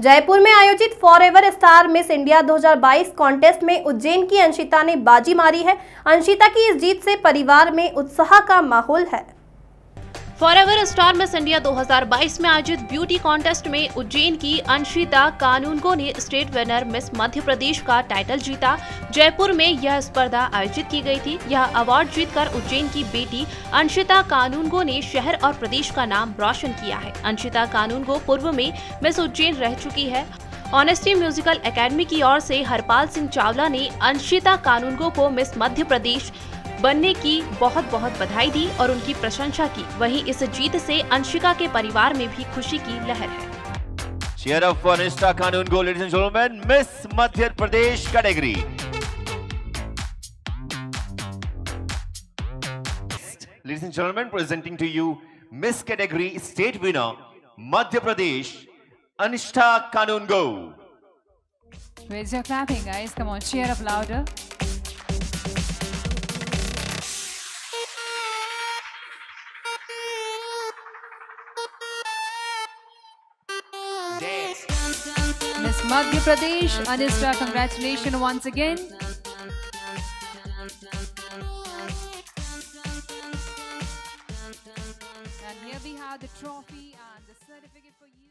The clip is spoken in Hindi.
जयपुर में आयोजित forever star miss India 2022 contest में उज्जैन की अंशिता ने बाजी मारी है। अंशिता की इस जीत से परिवार में उत्साह का माहौल है। फॉरएवर स्टार मिस इंडिया 2022 में आयोजित ब्यूटी कॉन्टेस्ट में उज्जैन की अंशिता कानूनगो ने state winner miss Madhya Pradesh का टाइटल जीता। जयपुर में यह स्पर्धा आयोजित की गई थी। यह अवार्ड जीतकर उज्जैन की बेटी अंशिता कानूनगो ने शहर और प्रदेश का नाम रोशन किया है। अंशिता कानूनगो पूर्व में मिस उज्जैन रह चुकी है। ऑनेस्टी म्यूजिकल एकेडमी की ओर से हरपाल सिंह चावला ने अंशिता कानूनगो को मिस मध्य प्रदेश बनने की बहुत बहुत बधाई दी और उनकी प्रशंसा की। वहीं इस जीत से अंशिका के परिवार में भी खुशी की लहर है। Cheer up for Anishita Kanungo, ladies and gentlemen, Miss Madhya Pradesh category. Ladies and gentlemen, presenting to you Miss Category State Winner Madhya Pradesh, Anishita Kanungo. Where's your clapping, guys? Come on, cheer up louder. Miss Madhya Pradesh, Anishita, congratulations once again. And here we have the trophy and the certificate for you.